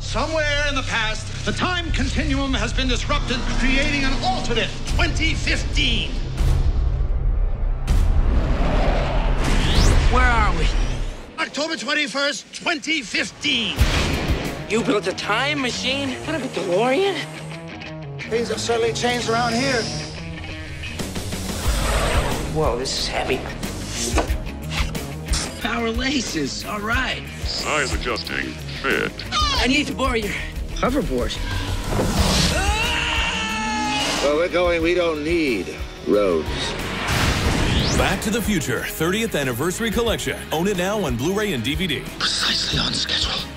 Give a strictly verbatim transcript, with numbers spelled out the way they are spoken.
Somewhere in the past, the time continuum has been disrupted, creating an alternate twenty fifteen. Where are we? October twenty-first, twenty fifteen. You built a time machine? What, a DeLorean? Things have certainly changed around here. Whoa, this is heavy. Power laces, all right. Size adjusting, fit. I need to borrow your hoverboard. Where we're going, we don't need roads. Back to the Future thirtieth Anniversary Collection. Own it now on Blu-ray and D V D. Precisely on schedule.